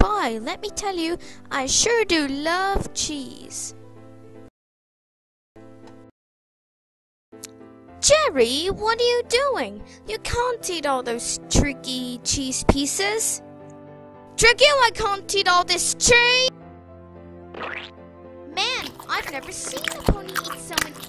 Boy, let me tell you, I sure do love cheese. Jerry, what are you doing? You can't eat all those tricky cheese pieces. Tricky, I can't eat all this cheese! Man, I've never seen a pony eat so many.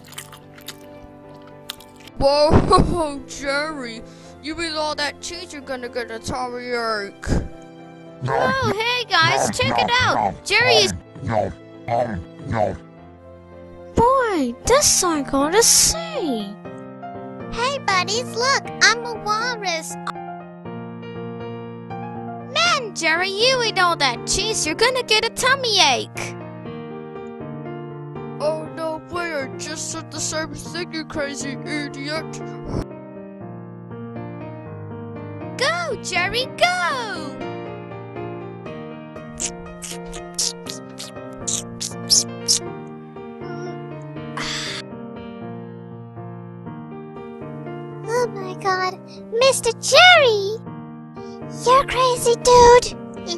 Whoa, Jerry, you eat all that cheese, you're gonna get a tummy ache. Oh, hey guys, check it out. Jerry is... Boy, this I gotta see. Hey buddies, look, I'm a walrus. Man, Jerry, you eat all that cheese, you're gonna get a tummy ache. Oh no way, I just said the same thing, you crazy idiot. Go, Jerry, go! Oh my god, Mr. Jerry! You're crazy, dude!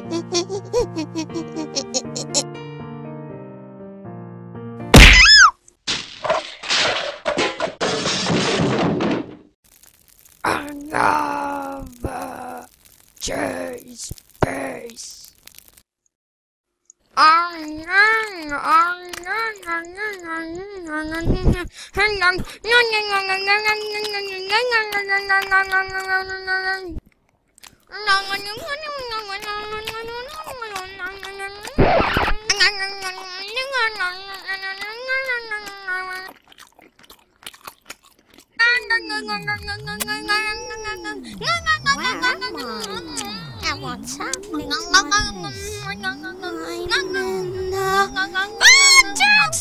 Another cheese piece. I want something. Jokes!